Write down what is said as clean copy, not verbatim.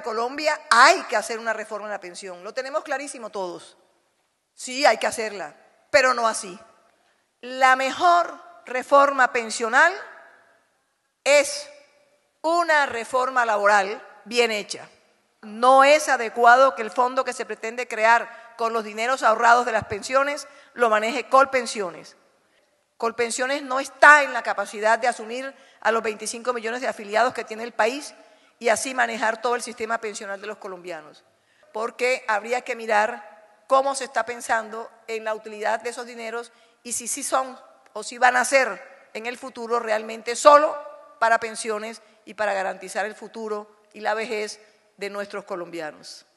Colombia hay que hacer una reforma en la pensión. Lo tenemos clarísimo todos. Sí, hay que hacerla, pero no así. La mejor reforma pensional es una reforma laboral bien hecha. No es adecuado que el fondo que se pretende crear con los dineros ahorrados de las pensiones lo maneje Colpensiones. Colpensiones no está en la capacidad de asumir a los 25 millones de afiliados que tiene el país y así manejar todo el sistema pensional de los colombianos, porque habría que mirar cómo se está pensando en la utilidad de esos dineros y si sí son o si van a ser en el futuro realmente solo para pensiones y para garantizar el futuro y la vejez de nuestros colombianos.